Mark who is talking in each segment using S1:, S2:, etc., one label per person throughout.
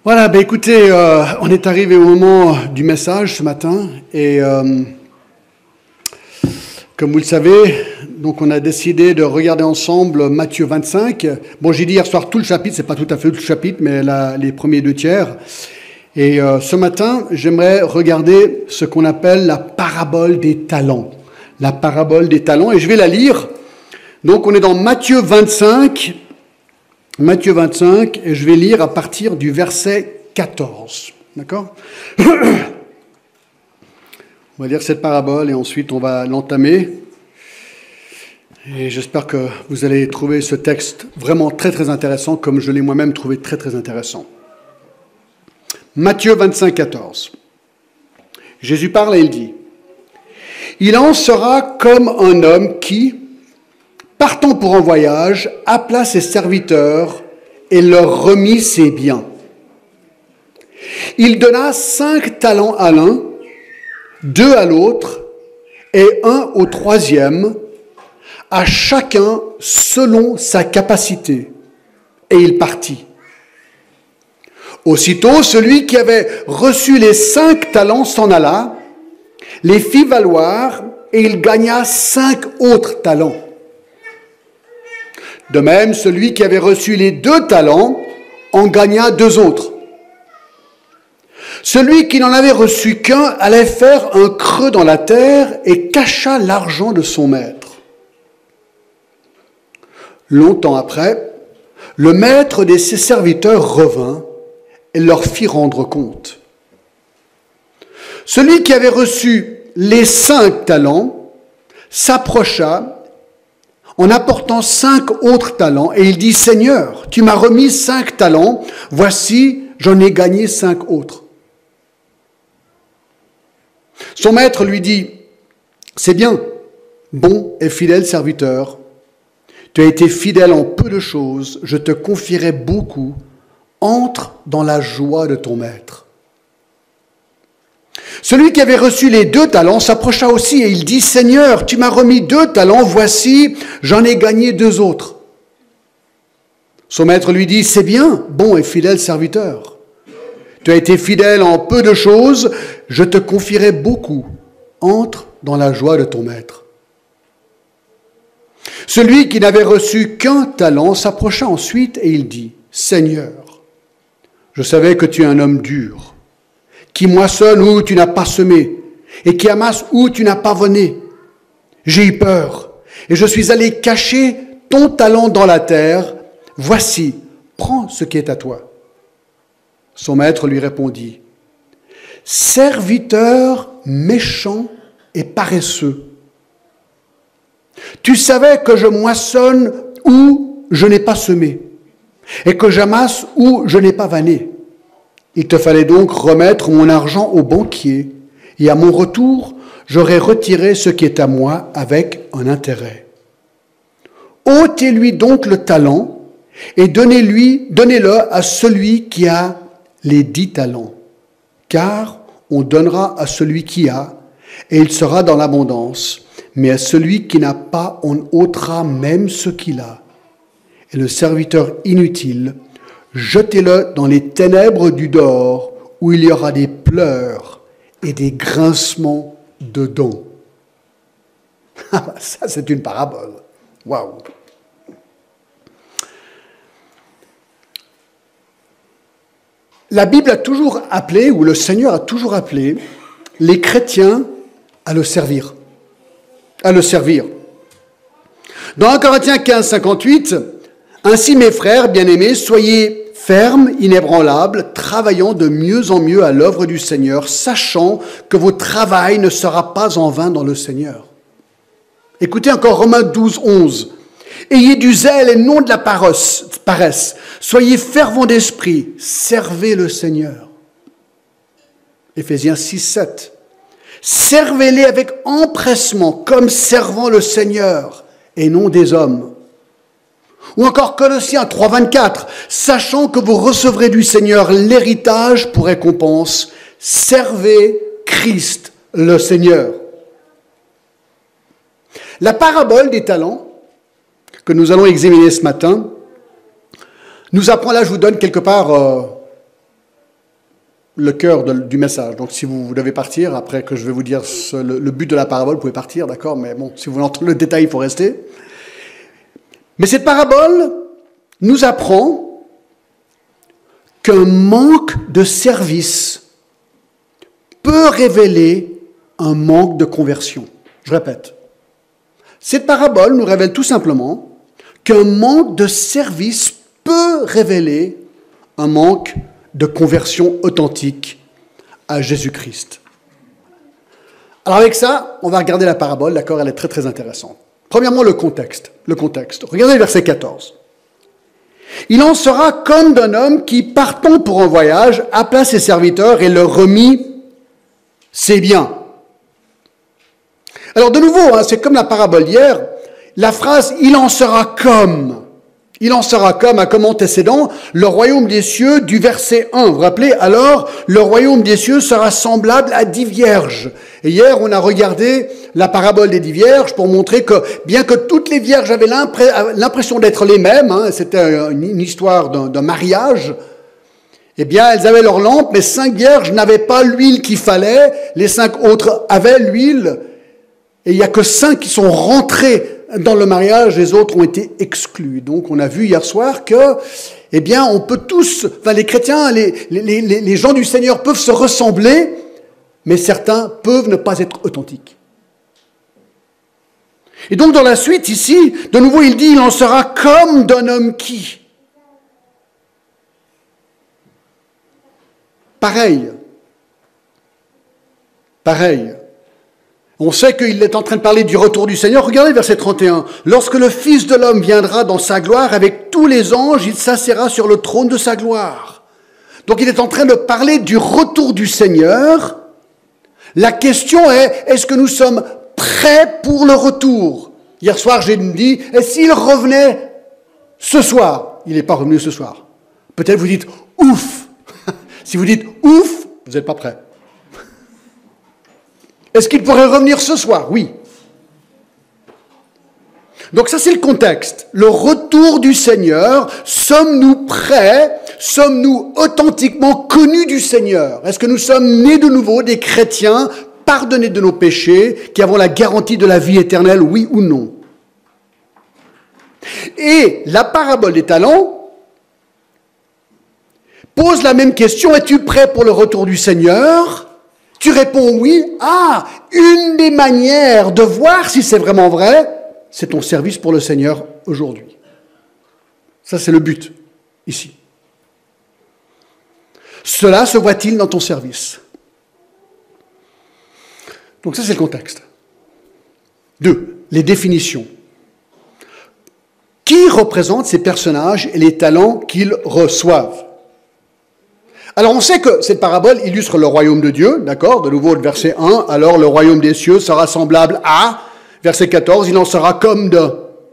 S1: Voilà, ben écoutez, on est arrivé au moment du message ce matin et comme vous le savez, donc on a décidé de regarder ensemble Matthieu 25. Bon, j'ai dit hier soir tout le chapitre, c'est pas tout à fait tout le chapitre, mais les premiers 2/3. Et ce matin, j'aimerais regarder ce qu'on appelle la parabole des talents. La parabole des talents, et je vais la lire. Donc on est dans Matthieu 25, et je vais lire à partir du verset 14. D'accord ? On va lire cette parabole et ensuite on va l'entamer. Et j'espère que vous allez trouver ce texte vraiment très très intéressant, comme je l'ai moi-même trouvé très très intéressant. Matthieu 25, 14. Jésus parle et il dit : « Il en sera comme un homme qui, partant pour un voyage, appela ses serviteurs et leur remit ses biens. Il donna 5 talents à l'un, 2 à l'autre et 1 au troisième, à chacun selon sa capacité. Et il partit. Aussitôt, celui qui avait reçu les 5 talents s'en alla, les fit valoir, et il gagna 5 autres talents. De même, celui qui avait reçu les 2 talents en gagna 2 autres. Celui qui n'en avait reçu qu'un allait faire un creux dans la terre et cacha l'argent de son maître. Longtemps après, le maître de ses serviteurs revint et leur fit rendre compte. Celui qui avait reçu les 5 talents s'approcha en apportant 5 autres talents, et il dit : « Seigneur, tu m'as remis 5 talents, voici, j'en ai gagné 5 autres. » Son maître lui dit : « C'est bien, bon et fidèle serviteur. Tu as été fidèle en peu de choses, je te confierai beaucoup. Entre dans la joie de ton maître. » Celui qui avait reçu les 2 talents s'approcha aussi et il dit : « Seigneur, tu m'as remis 2 talents, voici, j'en ai gagné 2 autres. » Son maître lui dit : « C'est bien, bon et fidèle serviteur. Tu as été fidèle en peu de choses, je te confierai beaucoup. Entre dans la joie de ton maître. » Celui qui n'avait reçu qu'un talent s'approcha ensuite et il dit : « Seigneur, je savais que tu es un homme dur, qui moissonne où tu n'as pas semé, et qui amasse où tu n'as pas voné. J'ai eu peur, et je suis allé cacher ton talent dans la terre. Voici, prends ce qui est à toi. » Son maître lui répondit : « Serviteur méchant et paresseux, tu savais que je moissonne où je n'ai pas semé, et que j'amasse où je n'ai pas vanné. Il te fallait donc remettre mon argent au banquier, et à mon retour, j'aurais retiré ce qui est à moi avec un intérêt. Ôtez-lui donc le talent, et donnez-le à celui qui a les 10 talents, car on donnera à celui qui a, et il sera dans l'abondance, mais à celui qui n'a pas, on ôtera même ce qu'il a. Et le serviteur inutile, jetez-le dans les ténèbres du dehors, où il y aura des pleurs et des grincements de dents. » Ça, c'est une parabole. Waouh! La Bible a toujours appelé, ou le Seigneur a toujours appelé, les chrétiens à le servir. À le servir. Dans 1 Corinthiens 15, 58, « Ainsi, mes frères bien-aimés, soyez fermes, inébranlables, travaillant de mieux en mieux à l'œuvre du Seigneur, sachant que votre travail ne sera pas en vain dans le Seigneur. » Écoutez encore Romains 12, 11. « Ayez du zèle et non de la paresse. Soyez fervents d'esprit, servez le Seigneur. » Éphésiens 6, 7. « Servez-les avec empressement, comme servant le Seigneur, et non des hommes. » Ou encore Colossiens 3, 24. « Sachant que vous recevrez du Seigneur l'héritage pour récompense, servez Christ le Seigneur. » La parabole des talents que nous allons examiner ce matin nous apprend, là je vous donne quelque part le cœur du message. Donc si vous devez partir, après que je vais vous dire le but de la parabole, vous pouvez partir, d'accord? Mais bon, si vous voulez entendre le détail, il faut rester. Mais cette parabole nous apprend qu'un manque de service peut révéler un manque de conversion. Je répète. Cette parabole nous révèle tout simplement qu'un manque de service peut révéler un manque de conversion authentique à Jésus-Christ. Alors avec ça, on va regarder la parabole, d'accord? Elle est très très intéressante. Premièrement, le contexte. Regardez le verset 14. Il en sera comme d'un homme qui, partant pour un voyage, appela ses serviteurs et leur remit ses biens. Alors de nouveau, c'est comme la parabole d'hier, la phrase « il en sera comme ». Il en sera comme, à comme antécédent, le royaume des cieux du verset 1. Vous vous rappelez? Alors, le royaume des cieux sera semblable à 10 vierges. Et hier, on a regardé la parabole des 10 vierges pour montrer que, bien que toutes les vierges avaient l'impression d'être les mêmes, c'était une histoire d'un mariage, eh bien, elles avaient leur lampe, mais 5 vierges n'avaient pas l'huile qu'il fallait, les 5 autres avaient l'huile, et il n'y a que 5 qui sont rentrés dans le mariage, les autres ont été exclus. Donc, on a vu hier soir que, eh bien, on peut tous, les chrétiens, les gens du Seigneur peuvent se ressembler, mais certains peuvent ne pas être authentiques. Et donc, dans la suite, ici, de nouveau, il dit, il en sera comme d'un homme qui. Pareil. On sait qu'il est en train de parler du retour du Seigneur. Regardez verset 31. « Lorsque le Fils de l'homme viendra dans sa gloire avec tous les anges, il s'assiera sur le trône de sa gloire. » Donc il est en train de parler du retour du Seigneur. La question est, est-ce que nous sommes prêts pour le retour? Hier soir, j'ai dit, et s'il revenait ce soir? Il n'est pas revenu ce soir. Peut-être vous dites, ouf. Si vous dites, ouf, vous n'êtes pas prêts. Est-ce qu'il pourrait revenir ce soir? Oui. Donc ça, c'est le contexte. Le retour du Seigneur, sommes-nous prêts? Sommes-nous authentiquement connus du Seigneur? Est-ce que nous sommes nés de nouveau des chrétiens, pardonnés de nos péchés, qui avons la garantie de la vie éternelle, oui ou non? Et la parabole des talents pose la même question. Es-tu prêt pour le retour du Seigneur? Tu réponds oui. Ah, une des manières de voir si c'est vraiment vrai, c'est ton service pour le Seigneur aujourd'hui. Ça, c'est le but, ici. Cela se voit-il dans ton service? Donc ça, c'est le contexte. 2. Les définitions. Qui représente ces personnages et les talents qu'ils reçoivent? Alors on sait que cette parabole illustre le royaume de Dieu, d'accord? De nouveau le verset 1, alors le royaume des cieux sera semblable à, verset 14, il en sera comme de.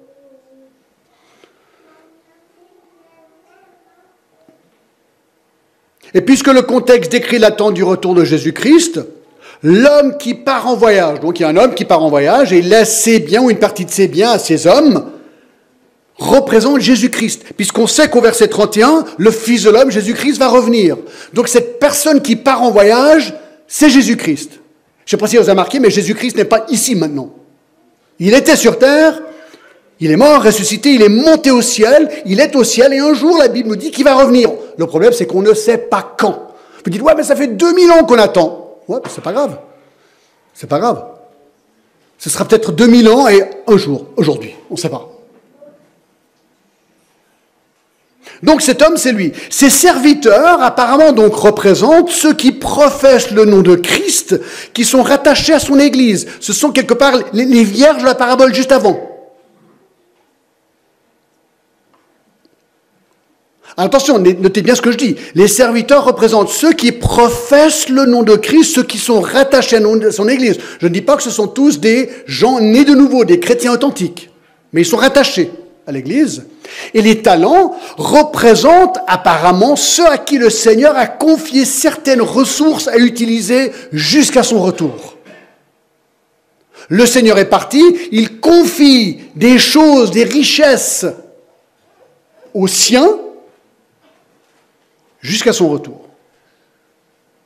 S1: Et puisque le contexte décrit l'attente du retour de Jésus-Christ, l'homme qui part en voyage, donc il y a un homme qui part en voyage et il laisse ses biens ou une partie de ses biens à ses hommes, représente Jésus-Christ, puisqu'on sait qu'au verset 31, le Fils de l'homme, Jésus-Christ, va revenir. Donc cette personne qui part en voyage, c'est Jésus-Christ. Je ne sais pas si vous avez remarqué, mais Jésus-Christ n'est pas ici maintenant. Il était sur terre, il est mort, ressuscité, il est monté au ciel, il est au ciel, et un jour, la Bible nous dit qu'il va revenir. Le problème, c'est qu'on ne sait pas quand. Vous dites, ouais, mais ça fait 2000 ans qu'on attend. Ouais, mais c'est pas grave. C'est pas grave. Ce sera peut-être 2000 ans et un jour, aujourd'hui, on ne sait pas. Donc cet homme, c'est lui. Ses serviteurs, apparemment, donc représentent ceux qui professent le nom de Christ, qui sont rattachés à son Église. Ce sont quelque part les vierges de la parabole juste avant. Attention, notez bien ce que je dis. Les serviteurs représentent ceux qui professent le nom de Christ, ceux qui sont rattachés à son Église. Je ne dis pas que ce sont tous des gens nés de nouveau, des chrétiens authentiques, mais ils sont rattachés à l'Église. Et les talents représentent apparemment ceux à qui le Seigneur a confié certaines ressources à utiliser jusqu'à son retour. Le Seigneur est parti, il confie des choses, des richesses aux siens jusqu'à son retour.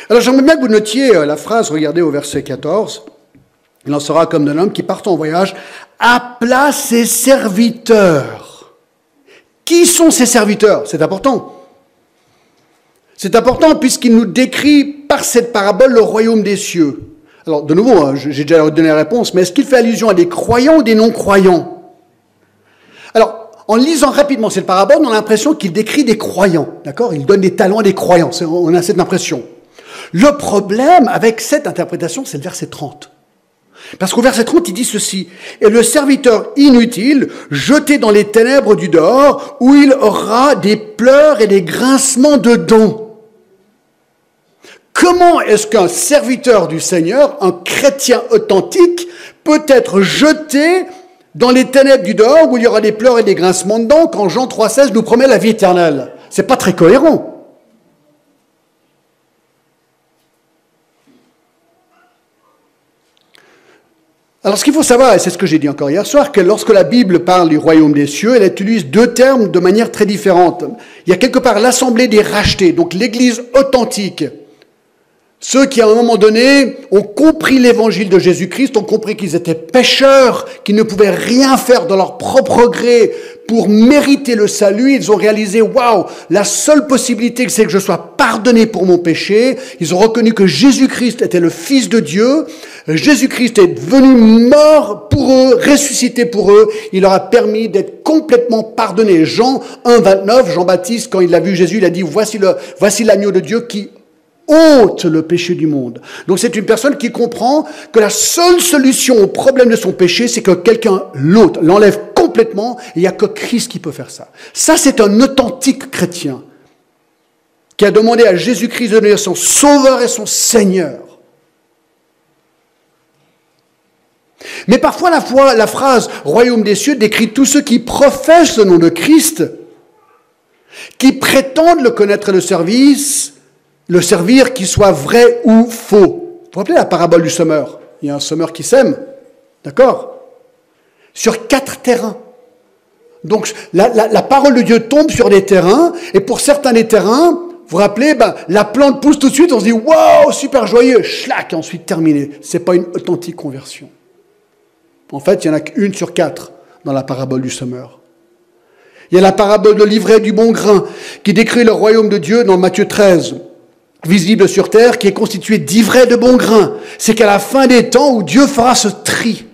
S1: Alors j'aimerais bien que vous notiez la phrase, regardez au verset 14. Il en sera comme d'un homme qui part en voyage, appela ses serviteurs. Qui sont ces serviteurs? C'est important. C'est important puisqu'il nous décrit par cette parabole le royaume des cieux. Alors de nouveau, j'ai déjà donné la réponse, mais est-ce qu'il fait allusion à des croyants ou des non-croyants? Alors, en lisant rapidement cette parabole, on a l'impression qu'il décrit des croyants. D'accord? Il donne des talents à des croyants. On a cette impression. Le problème avec cette interprétation, c'est le verset 30. Parce qu'au verset 30, il dit ceci. « Et le serviteur inutile, jeté dans les ténèbres du dehors, où il aura des pleurs et des grincements de dents. » Comment est-ce qu'un serviteur du Seigneur, un chrétien authentique, peut être jeté dans les ténèbres du dehors, où il y aura des pleurs et des grincements de dents, quand Jean 3,16 nous promet la vie éternelle? C'est pas très cohérent. Alors, ce qu'il faut savoir, et c'est ce que j'ai dit encore hier soir, que lorsque la Bible parle du royaume des cieux, elle utilise deux termes de manière très différente. Il y a quelque part l'assemblée des rachetés, donc l'Église authentique. Ceux qui, à un moment donné, ont compris l'évangile de Jésus-Christ, ont compris qu'ils étaient pécheurs, qu'ils ne pouvaient rien faire de leur propre gré pour mériter le salut. Ils ont réalisé, waouh, la seule possibilité, c'est que je sois pardonné pour mon péché. Ils ont reconnu que Jésus-Christ était le Fils de Dieu. Jésus-Christ est venu mort pour eux, ressuscité pour eux. Il leur a permis d'être complètement pardonnés. Jean 1, 29, Jean-Baptiste, quand il a vu Jésus, il a dit, voici l'agneau de Dieu qui ôte le péché du monde. Donc c'est une personne qui comprend que la seule solution au problème de son péché, c'est que quelqu'un l'ôte, l'enlève complètement, et il n'y a que Christ qui peut faire ça. Ça, c'est un authentique chrétien qui a demandé à Jésus-Christ de devenir son sauveur et son Seigneur. Mais parfois, la phrase « royaume des cieux » décrit tous ceux qui professent le nom de Christ, qui prétendent le connaître et le servir, qu'il soit vrai ou faux. Vous vous rappelez la parabole du semeur? Il y a un semeur qui sème, d'accord? Sur 4 terrains. Donc la parole de Dieu tombe sur des terrains, et pour certains des terrains, vous vous rappelez, la plante pousse tout de suite, on se dit « Wow, super joyeux !» Schlac, et ensuite terminé. Ce n'est pas une authentique conversion. En fait, il n'y en a qu'une sur 4 dans la parabole du semeur. Il y a la parabole de l'ivraie du bon grain, qui décrit le royaume de Dieu dans Matthieu 13. Visible sur terre, qui est constitué d'ivraie de bon grain. C'est qu'à la fin des temps où Dieu fera ce tri.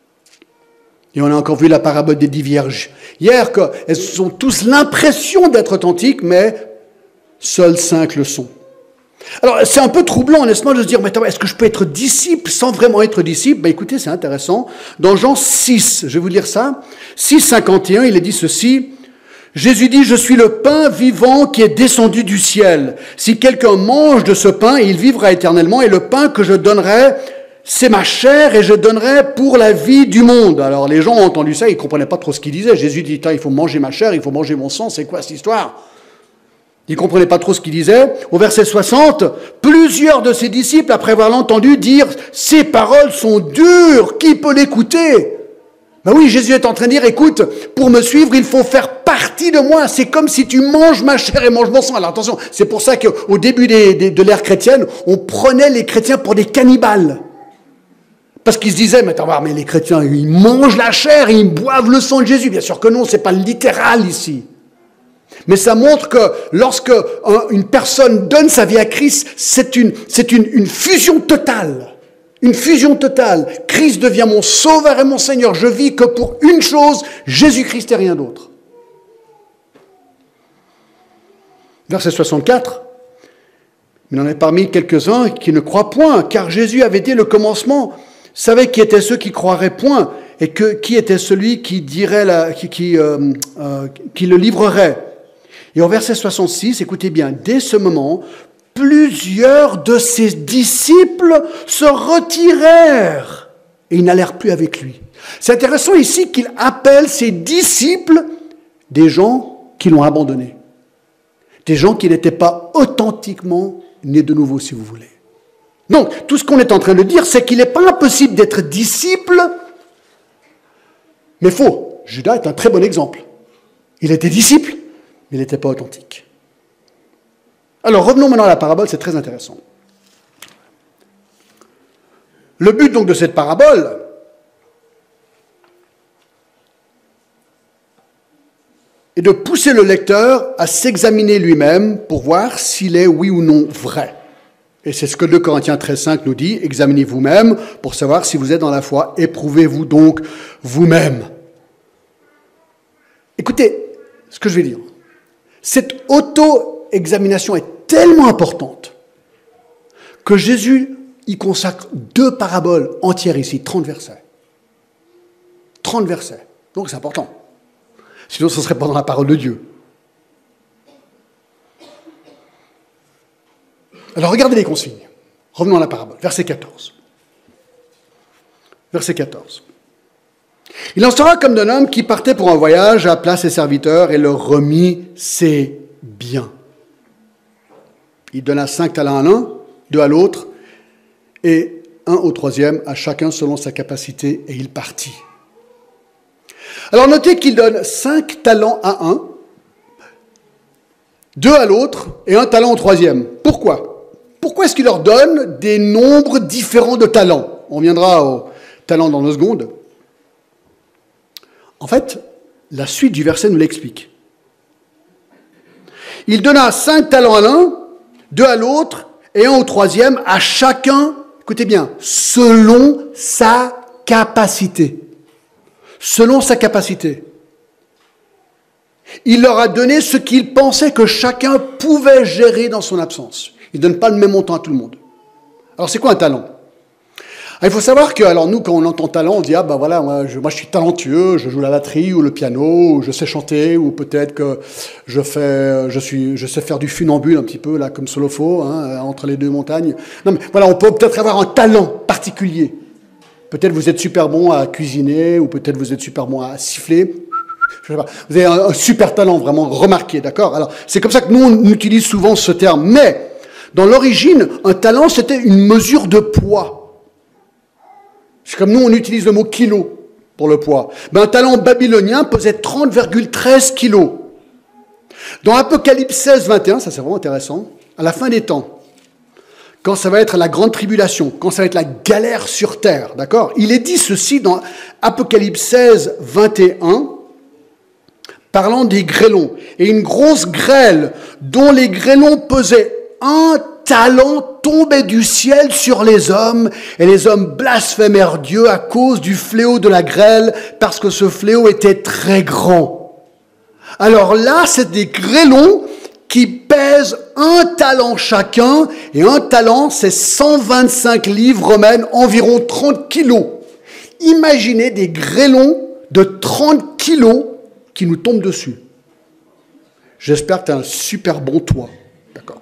S1: Et on a encore vu la parabole des 10 vierges. Hier, elles ont tous l'impression d'être authentiques, mais seules 5 le sont. Alors, c'est un peu troublant, honnêtement, de se dire, mais attends, est-ce que je peux être disciple sans vraiment être disciple? Écoutez, c'est intéressant. Dans Jean 6, je vais vous lire ça. 6, 51, il est dit ceci. Jésus dit, je suis le pain vivant qui est descendu du ciel. Si quelqu'un mange de ce pain, il vivra éternellement, et le pain que je donnerai, c'est ma chair, et je donnerai pour la vie du monde. Alors les gens ont entendu ça, ils ne comprenaient pas trop ce qu'il disait. Jésus dit, il faut manger ma chair, il faut manger mon sang, c'est quoi cette histoire? Ils ne comprenaient pas trop ce qu'il disait. Au verset 60, plusieurs de ses disciples, après avoir entendu dire, ces paroles sont dures, qui peut l'écouter? Ben oui, Jésus est en train de dire, écoute, pour me suivre, il faut faire partie de moi. C'est comme si tu manges ma chair et manges mon sang. Alors attention, c'est pour ça qu'au début de l'ère chrétienne, on prenait les chrétiens pour des cannibales. Parce qu'ils se disaient, mais attends, mais les chrétiens, ils mangent la chair, ils boivent le sang de Jésus. Bien sûr que non, c'est pas littéral ici. Mais ça montre que lorsque une personne donne sa vie à Christ, c'est une fusion totale. Une fusion totale. Christ devient mon sauveur et mon Seigneur. Je vis que pour une chose, Jésus-Christ et rien d'autre. Verset 64. Il en est parmi quelques-uns qui ne croient point, car Jésus avait dit le commencement, savait qui étaient ceux qui croiraient point, et qui était celui qui dirait qui le livrerait. Et au verset 66, écoutez bien, dès ce moment, plusieurs de ses disciples se retirèrent et ils n'allèrent plus avec lui. C'est intéressant ici qu'il appelle ses disciples des gens qui l'ont abandonné. Des gens qui n'étaient pas authentiquement nés de nouveau, si vous voulez. Donc, tout ce qu'on est en train de dire, c'est qu'il n'est pas impossible d'être disciple, mais faux. Judas est un très bon exemple. Il était disciple, mais il n'était pas authentique. Alors, revenons maintenant à la parabole, c'est très intéressant. Le but donc de cette parabole, est de pousser le lecteur à s'examiner lui-même pour voir s'il est oui ou non vrai. Et c'est ce que 2 Corinthiens 13,5 nous dit, examinez vous-même pour savoir si vous êtes dans la foi, éprouvez-vous donc vous-même. Écoutez ce que je vais dire. Cette auto-examination est tellement importante que Jésus y consacre 2 paraboles entières ici, 30 versets. 30 versets. Donc c'est important. Sinon, ce ne serait pas dans la parole de Dieu. Alors, regardez les consignes. Revenons à la parabole. Verset 14. Verset 14. Il en sera comme d'un homme qui partait pour un voyage, appela ses serviteurs et leur remit ses biens. Il donna 5 talents à l'un, 2 à l'autre, et 1 au troisième, à chacun selon sa capacité, et il partit. Alors notez qu'il donne 5 talents à un, 2 à l'autre et 1 talent au troisième. Pourquoi? Pourquoi est-ce qu'il leur donne des nombres différents de talents? On reviendra aux talents dans 2 secondes. En fait, la suite du verset nous l'explique. Il donna 5 talents à l'un, 2 à l'autre et 1 au troisième, à chacun, écoutez bien, selon sa capacité. Selon sa capacité. Il leur a donné ce qu'il pensait que chacun pouvait gérer dans son absence. Il ne donne pas le même montant à tout le monde. Alors, c'est quoi un talent? Il faut savoir que, alors nous, quand on entend talent, on dit, ah ben voilà, moi je suis talentueux, je joue la batterie ou le piano, ou je sais chanter, ou peut-être que je sais faire du funambule un petit peu, là, comme Solofo, hein, entre les 2 montagnes. Non mais voilà, on peut peut-être avoir un talent particulier. Peut-être vous êtes super bon à cuisiner, ou peut-être vous êtes super bon à siffler. Je sais pas. Vous avez un super talent vraiment remarqué, d'accord? Alors, c'est comme ça que nous, on utilise souvent ce terme. Mais, dans l'origine, un talent, c'était une mesure de poids. C'est comme nous, on utilise le mot kilo pour le poids. Mais un talent babylonien pesait 30,13 kilos. Dans Apocalypse 16, 21, ça c'est vraiment intéressant, à la fin des temps, quand ça va être la grande tribulation, quand ça va être la galère sur terre, d'accord? Il est dit ceci dans Apocalypse 16, 21, parlant des grêlons. Et une grosse grêle dont les grêlons pesaient 1 talent tombait du ciel sur les hommes, et les hommes blasphémèrent Dieu à cause du fléau de la grêle, parce que ce fléau était très grand. Alors là, c'est des grêlons qui pèsent 1 talent chacun, et 1 talent, c'est 125 livres romaines, environ 30 kilos. Imaginez des grêlons de 30 kilos qui nous tombent dessus. J'espère que tu as un super bon toit. D'accord.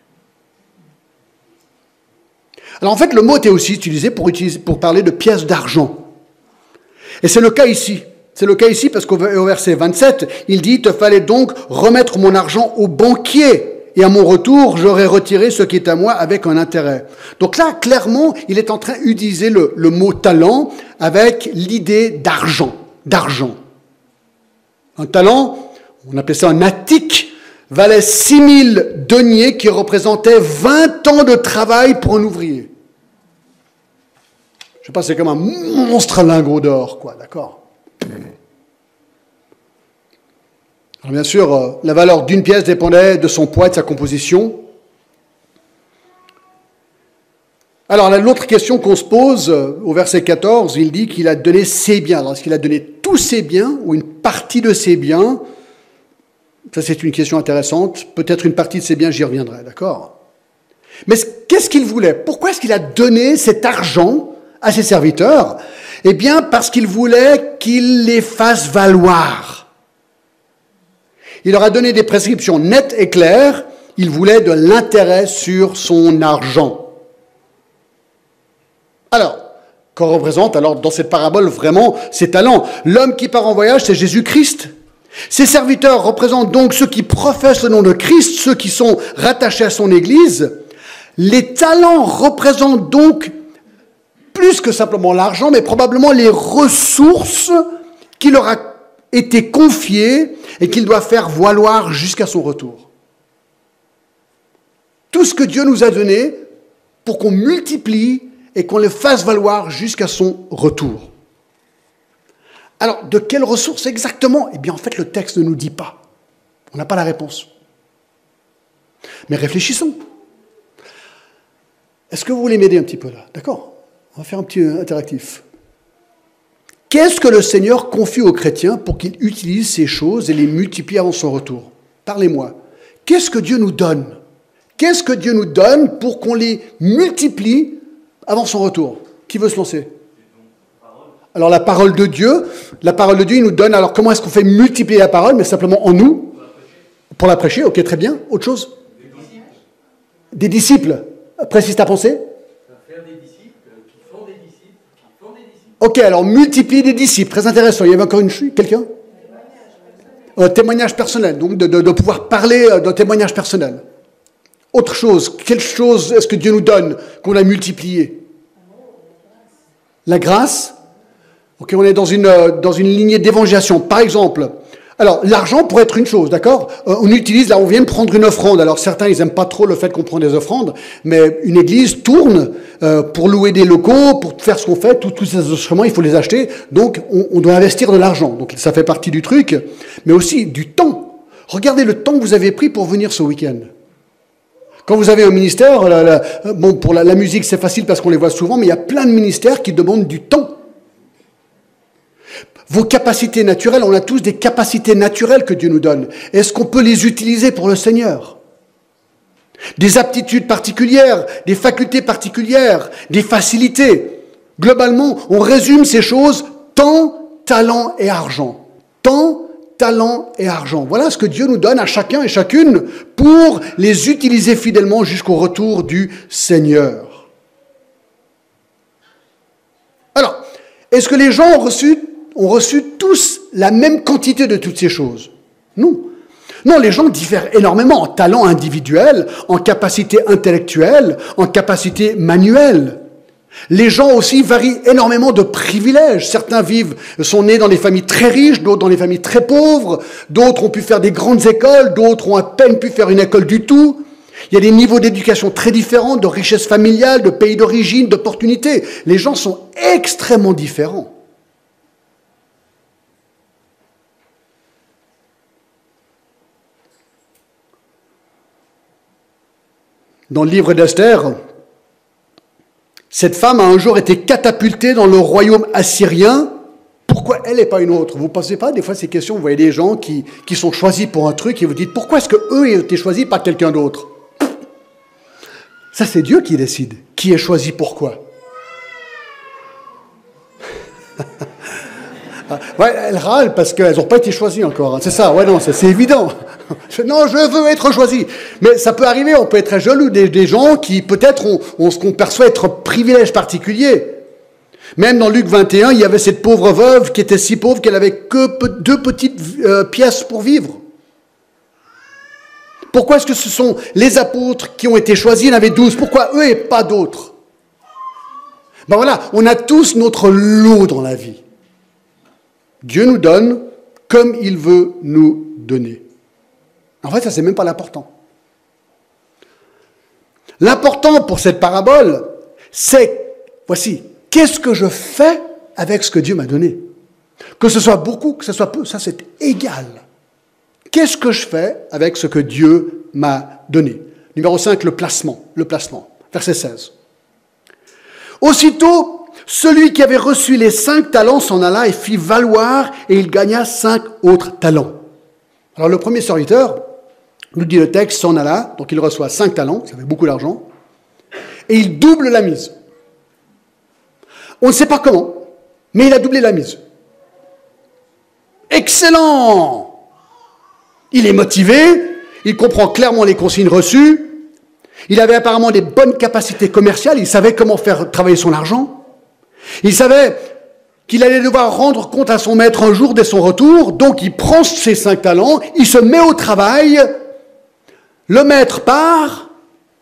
S1: Alors en fait, le mot était aussi utilisé pour parler de pièces d'argent. Et c'est le cas ici. C'est le cas ici parce qu'au verset 27, il dit « Te fallait donc remettre mon argent au banquier, et à mon retour, j'aurai retiré ce qui est à moi avec un intérêt. » Donc là, clairement, il est en train d'utiliser le mot « talent » avec l'idée d'argent. D'argent. Un talent, on appelait ça un attique, valait 6000 deniers qui représentaient 20 ans de travail pour un ouvrier. Je sais pas, c'est comme un monstre lingot d'or, quoi, d'accord? Alors bien sûr, la valeur d'une pièce dépendait de son poids et de sa composition. Alors l'autre question qu'on se pose, au verset 14, il dit qu'il a donné ses biens. Alors est-ce qu'il a donné tous ses biens ou une partie de ses biens? Ça c'est une question intéressante. Peut-être une partie de ses biens, j'y reviendrai, d'accord? Mais qu'est-ce qu'il voulait? Pourquoi est-ce qu'il a donné cet argent à ses serviteurs? Eh bien, parce qu'il voulait qu'ils les fassent valoir. Il leur a donné des prescriptions nettes et claires. Il voulait de l'intérêt sur son argent. Alors, qu'on représente alors dans cette parabole vraiment ses talents? L'homme qui part en voyage, c'est Jésus-Christ. Ses serviteurs représentent donc ceux qui professent le nom de Christ, ceux qui sont rattachés à son Église. Les talents représentent donc plus que simplement l'argent, mais probablement les ressources qui leur a été confiées et qu'il doit faire valoir jusqu'à son retour. Tout ce que Dieu nous a donné pour qu'on multiplie et qu'on le fasse valoir jusqu'à son retour. Alors, de quelles ressources exactement? Eh bien, en fait, le texte ne nous dit pas. On n'a pas la réponse. Mais réfléchissons. Est-ce que vous voulez m'aider un petit peu là? D'accord? On va faire un petit interactif. Qu'est-ce que le Seigneur confie aux chrétiens pour qu'ils utilisent ces choses et les multiplient avant son retour? Parlez-moi. Qu'est-ce que Dieu nous donne? Qu'est-ce que Dieu nous donne pour qu'on les multiplie avant son retour? Qui veut se lancer? Alors la parole de Dieu, il nous donne, alors comment est-ce qu'on fait multiplier la parole? Mais simplement en nous, pour la prêcher, ok, très bien. Autre chose? Des disciples. Précise ta pensée?
S2: Faire des disciples qui font des disciples qui font des disciples.
S1: Ok, alors multiplier des disciples, très intéressant. Il y avait encore quelqu'un? Témoignage personnel, donc de pouvoir parler d'un témoignage personnel. Autre chose, quelle chose est-ce que Dieu nous donne qu'on a multiplié? La grâce. Ok, on est dans une lignée d'évangélisation. Par exemple, alors l'argent pourrait être une chose, d'accord? On utilise, là on vient de prendre une offrande. Alors certains, ils n'aiment pas trop le fait qu'on prend des offrandes, mais une église tourne pour louer des locaux, pour faire ce qu'on fait, tous ces instruments, il faut les acheter. Donc on doit investir de l'argent. Donc ça fait partie du truc, mais aussi du temps. Regardez le temps que vous avez pris pour venir ce week-end. Quand vous avez un ministère, bon, pour la musique c'est facile parce qu'on les voit souvent, mais il y a plein de ministères qui demandent du temps. Vos capacités naturelles, on a tous des capacités naturelles que Dieu nous donne. Est-ce qu'on peut les utiliser pour le Seigneur? Des aptitudes particulières, des facultés particulières, des facilités. Globalement, on résume ces choses: temps, talent et argent. Temps, talent et argent. Voilà ce que Dieu nous donne à chacun et chacune pour les utiliser fidèlement jusqu'au retour du Seigneur. Alors, est-ce que les gens ont reçu tous la même quantité de toutes ces choses? Non. Non, les gens diffèrent énormément en talent individuel, en capacité intellectuelle, en capacité manuelle. Les gens aussi varient énormément de privilèges. Certains sont nés dans des familles très riches, d'autres dans des familles très pauvres, d'autres ont pu faire des grandes écoles, d'autres ont à peine pu faire une école du tout. Il y a des niveaux d'éducation très différents, de richesse familiale, de pays d'origine, d'opportunités. Les gens sont extrêmement différents. Dans le livre d'Esther, cette femme a un jour été catapultée dans le royaume assyrien. Pourquoi elle et pas une autre? Vous ne pensez pas, des fois, ces questions, vous voyez des gens qui sont choisis pour un truc et vous dites, pourquoi est-ce qu'eux ont été choisis par quelqu'un d'autre? Ça, c'est Dieu qui décide. Qui est choisi pourquoi? Ouais, elles râlent parce qu'elles n'ont pas été choisies encore. Hein. C'est ça, ouais, non, c'est évident. Non, je veux être choisi. Mais ça peut arriver, on peut être très jaloux des gens qui peut-être ont ce qu'on perçoit être un privilège particulier. Même dans Luc 21, il y avait cette pauvre veuve qui était si pauvre qu'elle avait que 2 petites pièces pour vivre. Pourquoi est-ce que ce sont les apôtres qui ont été choisis? Il y en avait 12. Pourquoi eux et pas d'autres? Ben voilà, on a tous notre lot dans la vie. Dieu nous donne comme il veut nous donner. En fait, ça, c'est même pas l'important. L'important pour cette parabole, c'est, voici, qu'est-ce que je fais avec ce que Dieu m'a donné? Que ce soit beaucoup, que ce soit peu, ça c'est égal. Qu'est-ce que je fais avec ce que Dieu m'a donné? Numéro 5, le placement. Verset 16. Aussitôt, celui qui avait reçu les 5 talents s'en alla et fit valoir, et il gagna 5 autres talents. Alors le premier serviteur, nous dit le texte, s'en alla, donc il reçoit 5 talents, ça fait beaucoup d'argent, et il double la mise. On ne sait pas comment, mais il a doublé la mise. Excellent! Il est motivé, il comprend clairement les consignes reçues, il avait apparemment des bonnes capacités commerciales, il savait comment faire travailler son argent, il savait qu'il allait devoir rendre compte à son maître un jour dès son retour, donc il prend ses 5 talents, il se met au travail, le maître part.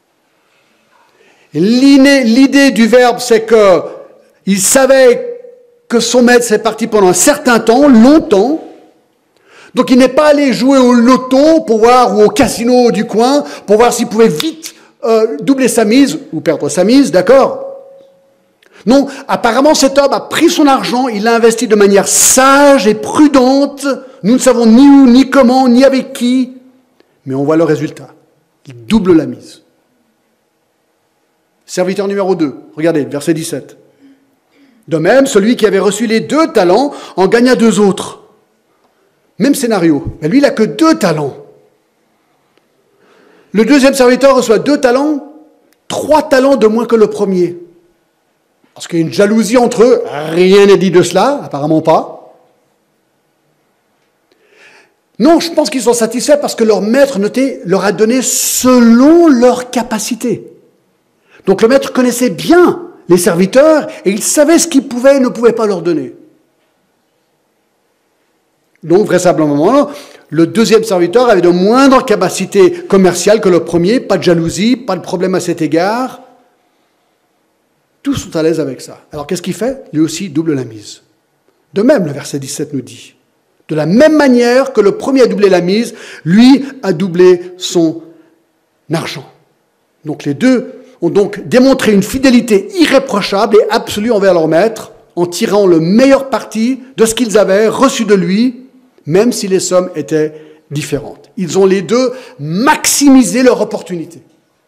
S1: L'idée du verbe, c'est qu'il savait que son maître s'est parti pendant un certain temps, longtemps, donc il n'est pas allé jouer au loto pour voir, ou au casino du coin, pour voir s'il pouvait vite doubler sa mise, ou perdre sa mise, d'accord? Non, apparemment cet homme a pris son argent, il l'a investi de manière sage et prudente. Nous ne savons ni où, ni comment, ni avec qui, mais on voit le résultat. Il double la mise. Serviteur numéro 2, regardez, verset 17. De même, celui qui avait reçu les 2 talents en gagna 2 autres. Même scénario, mais lui il n'a que 2 talents. Le deuxième serviteur reçoit 2 talents, 3 talents de moins que le premier. Parce qu'il y a une jalousie entre eux, rien n'est dit de cela, apparemment pas. Non, je pense qu'ils sont satisfaits parce que leur maître, notez, leur a donné selon leur capacité. Donc le maître connaissait bien les serviteurs et il savait ce qu'ils pouvaient et ne pouvaient pas leur donner. Donc vraisemblablement, le deuxième serviteur avait de moindres capacités commerciales que le premier, pas de jalousie, pas de problème à cet égard. Tous sont à l'aise avec ça. Alors qu'est-ce qu'il fait? Lui aussi double la mise. De même, le verset 17 nous dit, de la même manière que le premier a doublé la mise, lui a doublé son argent. Donc les deux ont donc démontré une fidélité irréprochable et absolue envers leur maître, en tirant le meilleur parti de ce qu'ils avaient reçu de lui, même si les sommes étaient différentes. Ils ont les deux maximisé leur opportunité.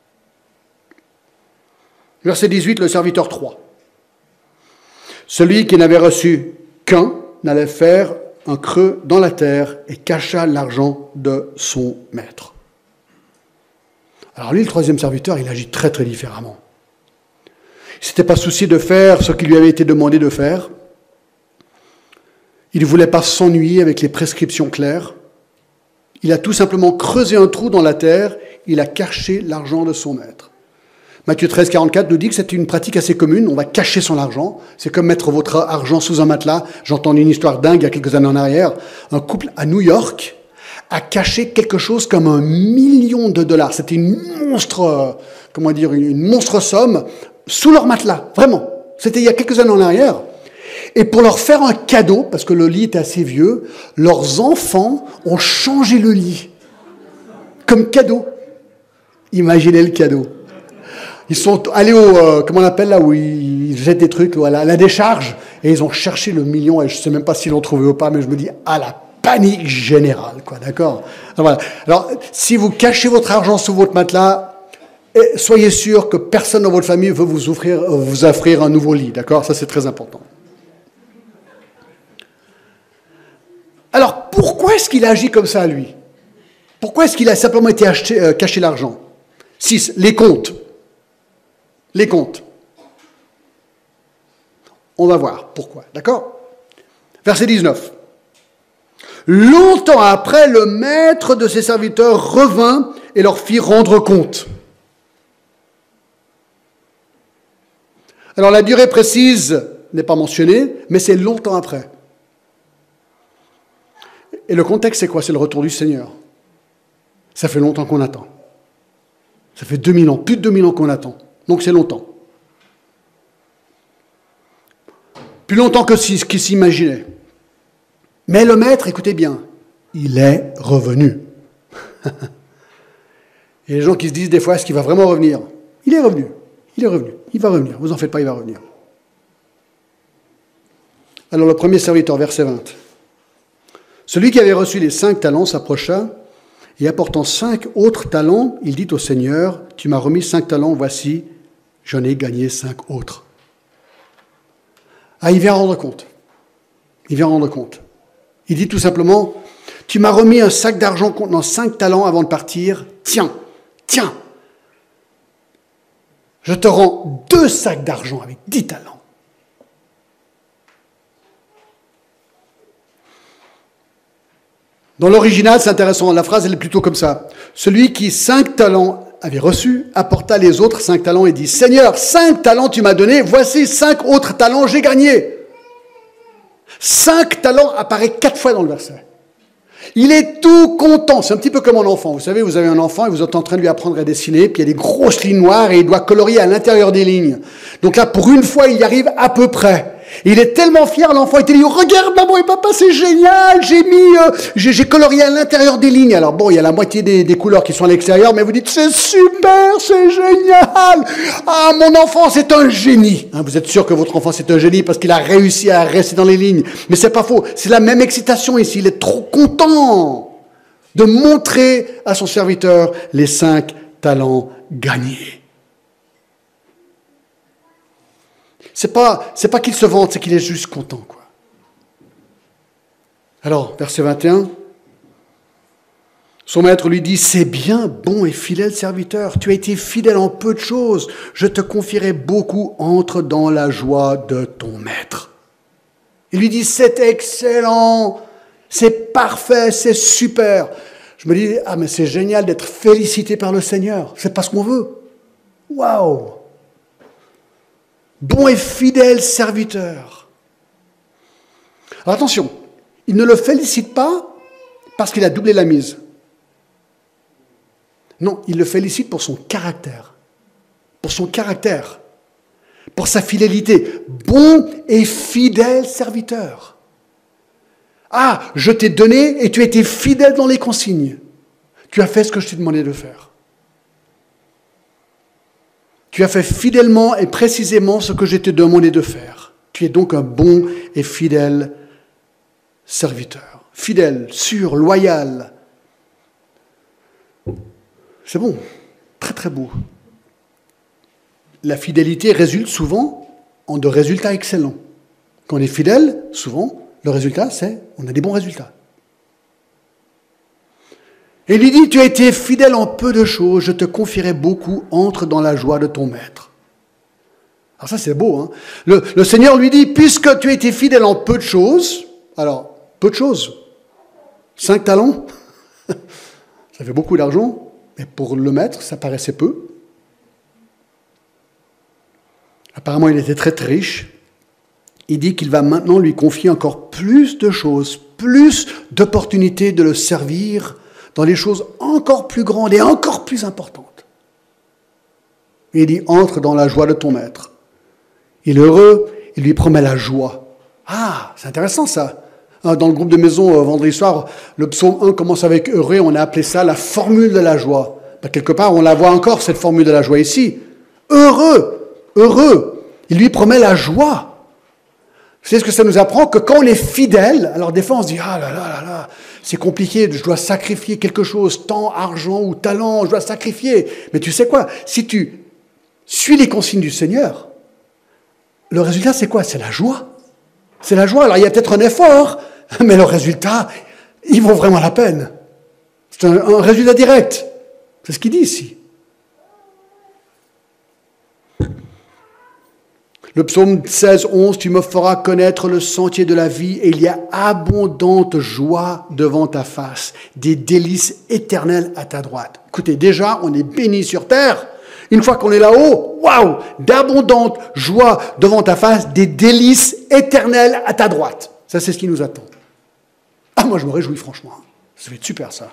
S1: Verset 18, le serviteur 3. Celui qui n'avait reçu qu'un n'allait faire un creux dans la terre et cacha l'argent de son maître. Alors lui, le troisième serviteur, il agit très très différemment. Il ne s'était pas soucié de faire ce qui lui avait été demandé de faire. Il ne voulait pas s'ennuyer avec les prescriptions claires. Il a tout simplement creusé un trou dans la terre, il a caché l'argent de son maître. Matthieu 13, 44 nous dit que c'est une pratique assez commune, on va cacher son argent. C'est comme mettre votre argent sous un matelas. J'entends une histoire dingue il y a quelques années en arrière. Un couple à New York a caché quelque chose comme $1 million. C'était une monstre somme sous leur matelas, vraiment. C'était il y a quelques années en arrière. Et pour leur faire un cadeau, parce que le lit était assez vieux, leurs enfants ont changé le lit comme cadeau. Imaginez le cadeau. Ils sont allés au, comment on appelle là, où ils jettent des trucs, à la décharge, et ils ont cherché le million, et je ne sais même pas s'ils l'ont trouvé ou pas, mais je me dis, la panique générale, quoi, d'accord? Voilà. Alors, si vous cachez votre argent sous votre matelas, soyez sûr que personne dans votre famille veut vous offrir un nouveau lit, d'accord? Ça, c'est très important. Alors, pourquoi est-ce qu'il a agi comme ça, lui? Pourquoi est-ce qu'il a simplement été caché l'argent? 6. Les comptes. Les comptes. On va voir pourquoi, d'accord? Verset 19. Longtemps après, le maître de ses serviteurs revint et leur fit rendre compte. Alors la durée précise n'est pas mentionnée, mais c'est longtemps après. Et le contexte, c'est quoi? C'est le retour du Seigneur. Ça fait longtemps qu'on attend. Ça fait 2000 ans, plus de 2000 ans qu'on attend. Donc c'est longtemps. Plus longtemps que ce qu'il s'imaginait. Mais le maître, écoutez bien, il est revenu. Et les gens qui se disent des fois, est-ce qu'il va vraiment revenir? Il est revenu. Il est revenu. Il va revenir. Vous en faites pas, il va revenir. Alors le premier serviteur, verset 20. Celui qui avait reçu les 5 talents s'approcha et apportant 5 autres talents, il dit au Seigneur, tu m'as remis 5 talents, voici, j'en ai gagné 5 autres. Il vient rendre compte. Il vient rendre compte. Il dit tout simplement, tu m'as remis un sac d'argent contenant 5 talents avant de partir. Tiens, je te rends 2 sacs d'argent avec 10 talents. Dans l'original, c'est intéressant, la phrase elle est plutôt comme ça. Celui qui 5 talents avait reçu, apporta les autres 5 talents et dit, Seigneur, 5 talents tu m'as donné, voici 5 autres talents, j'ai gagné. 5 talents apparaît 4 fois dans le verset. Il est tout content, c'est un petit peu comme un enfant. Vous savez, vous avez un enfant et vous êtes en train de lui apprendre à dessiner, puis il y a des grosses lignes noires et il doit colorier à l'intérieur des lignes. Donc là, pour une fois, il y arrive à peu près. Et il est tellement fier, l'enfant, il te dit, regarde maman et papa, c'est génial, j'ai colorié à l'intérieur des lignes. Alors bon, il y a la moitié des couleurs qui sont à l'extérieur, mais vous dites, c'est super, c'est génial. Ah, mon enfant, c'est un génie. Hein, vous êtes sûr que votre enfant, c'est un génie parce qu'il a réussi à rester dans les lignes. Mais c'est pas faux, c'est la même excitation ici, il est trop content de montrer à son serviteur les 5 talents gagnés. C'est pas qu'il se vante, c'est qu'il est juste content, quoi. Alors, verset 21, son maître lui dit, c'est bien, bon et fidèle serviteur, tu as été fidèle en peu de choses, je te confierai beaucoup, entre dans la joie de ton maître. Il lui dit, c'est excellent, c'est parfait, c'est super. Je me dis, ah mais c'est génial d'être félicité par le Seigneur, c'est pas ce qu'on veut. Waouh! Bon et fidèle serviteur. Alors attention, il ne le félicite pas parce qu'il a doublé la mise. Non, il le félicite pour son caractère. Pour son caractère. Pour sa fidélité. Bon et fidèle serviteur. Ah, je t'ai donné et tu as été fidèle dans les consignes. Tu as fait ce que je t'ai demandé de faire. Tu as fait fidèlement et précisément ce que je t'ai demandé de faire. Tu es donc un bon et fidèle serviteur. Fidèle, sûr, loyal. C'est bon, très très beau. La fidélité résulte souvent en de résultats excellents. Quand on est fidèle, souvent, le résultat, c'est on a des bons résultats. Et il lui dit, tu as été fidèle en peu de choses, je te confierai beaucoup, entre dans la joie de ton maître. Alors ça c'est beau, hein. Le Seigneur lui dit, puisque tu as été fidèle en peu de choses, alors, peu de choses, 5 talents, ça fait beaucoup d'argent, mais pour le maître, ça paraissait peu. Apparemment, il était très très riche. Il dit qu'il va maintenant lui confier encore plus de choses, plus d'opportunités de le servir dans les choses encore plus grandes et encore plus importantes. Et il dit, entre dans la joie de ton maître. Il est heureux, il lui promet la joie. Ah, c'est intéressant ça. Dans le groupe de maison, vendredi soir, le psaume 1 commence avec heureux, on a appelé ça la formule de la joie. Quelque part, on la voit encore, cette formule de la joie ici. Heureux, heureux, il lui promet la joie. Vous savez ce que ça nous apprend? Que quand on est fidèle, alors des fois on se dit, ah là là là là, c'est compliqué, je dois sacrifier quelque chose, temps, argent ou talent, je dois sacrifier. Mais tu sais quoi? Si tu suis les consignes du Seigneur, le résultat c'est quoi? C'est la joie. C'est la joie. Alors il y a peut-être un effort, mais le résultat, il vaut vraiment la peine. C'est un résultat direct. C'est ce qu'il dit ici. Le psaume 16, 11, tu me feras connaître le sentier de la vie et il y a abondante joie devant ta face, des délices éternelles à ta droite. Écoutez, déjà, on est béni sur terre. Une fois qu'on est là-haut, waouh, d'abondante joie devant ta face, des délices éternelles à ta droite. Ça, c'est ce qui nous attend. Ah, moi, je me réjouis, franchement. Ça va être super, ça.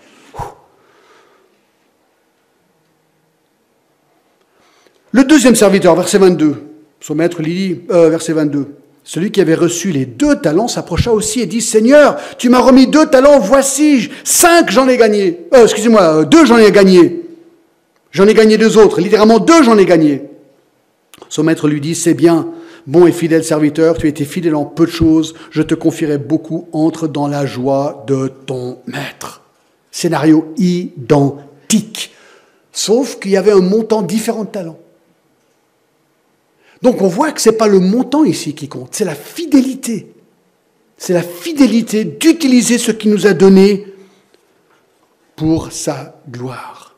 S1: Le deuxième serviteur, verset 22. Son maître lui dit, verset 22, celui qui avait reçu les 2 talents s'approcha aussi et dit, Seigneur, tu m'as remis 2 talents, voici, 5 j'en ai gagné. 2 j'en ai gagné. J'en ai gagné 2 autres, littéralement 2 j'en ai gagné. Son maître lui dit, c'est bien, bon et fidèle serviteur, tu as été fidèle en peu de choses, je te confierai beaucoup, entre dans la joie de ton maître. Scénario identique, sauf qu'il y avait un montant différent de talents. Donc on voit que ce n'est pas le montant ici qui compte, c'est la fidélité. C'est la fidélité d'utiliser ce qu'il nous a donné pour sa gloire.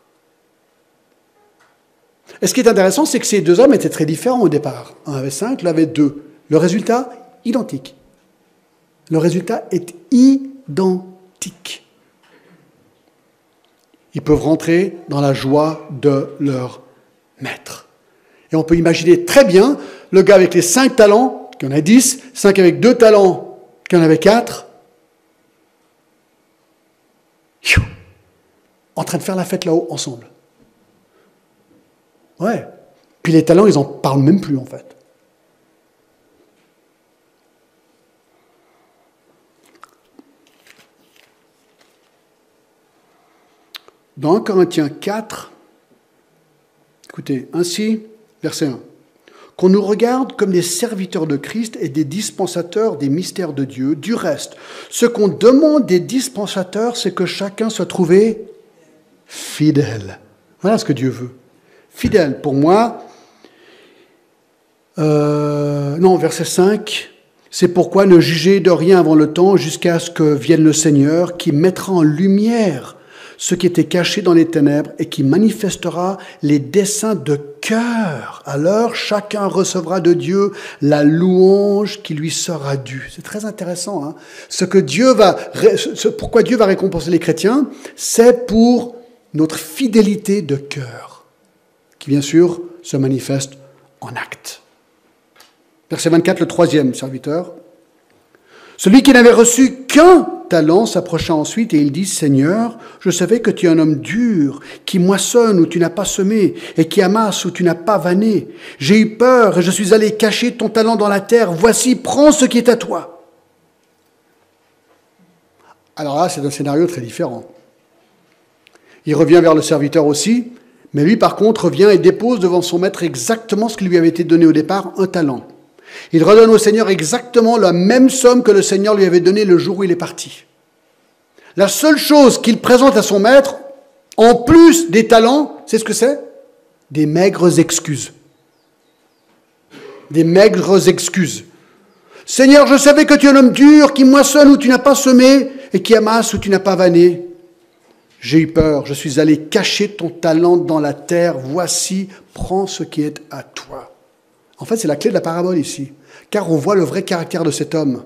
S1: Et ce qui est intéressant, c'est que ces 2 hommes étaient très différents au départ. Un avait 5, l'autre avait 2. Le résultat, identique. Le résultat est identique. Ils peuvent rentrer dans la joie de leur maître. Et on peut imaginer très bien le gars avec les 5 talents, qui en a 10, 5 avec 2 talents, qui en avait 4, en train de faire la fête là-haut ensemble. Ouais. Puis les talents, ils n'en parlent même plus en fait. Dans 1 Corinthiens 4, écoutez, ainsi, verset 1, qu'on nous regarde comme des serviteurs de Christ et des dispensateurs des mystères de Dieu. Du reste, ce qu'on demande des dispensateurs, c'est que chacun soit trouvé fidèle. Voilà ce que Dieu veut. Fidèle, pour moi, verset 5, c'est pourquoi ne jugez de rien avant le temps jusqu'à ce que vienne le Seigneur qui mettra en lumière ce qui était caché dans les ténèbres et qui manifestera les desseins de cœur. Alors chacun recevra de Dieu la louange qui lui sera due. C'est très intéressant. Hein. Pourquoi Dieu va récompenser les chrétiens, c'est pour notre fidélité de cœur, qui bien sûr se manifeste en actes. Verset 24, le troisième serviteur. Celui qui n'avait reçu qu'un talent s'approcha ensuite et il dit, « Seigneur, je savais que tu es un homme dur, qui moissonne où tu n'as pas semé et qui amasse où tu n'as pas vanné. J'ai eu peur et je suis allé cacher ton talent dans la terre. Voici, prends ce qui est à toi. » Alors là, c'est un scénario très différent. Il revient vers le serviteur aussi, mais lui, par contre, revient et dépose devant son maître exactement ce qui lui avait été donné au départ, un talent. Il redonne au Seigneur exactement la même somme que le Seigneur lui avait donnée le jour où il est parti. La seule chose qu'il présente à son maître, en plus des talents, c'est ce que c'est ? Des maigres excuses. Des maigres excuses. Seigneur, je savais que tu es un homme dur, qui moissonne où tu n'as pas semé et qui amasse où tu n'as pas vanné. J'ai eu peur, je suis allé cacher ton talent dans la terre. Voici, prends ce qui est à toi. En fait, c'est la clé de la parabole ici, car on voit le vrai caractère de cet homme.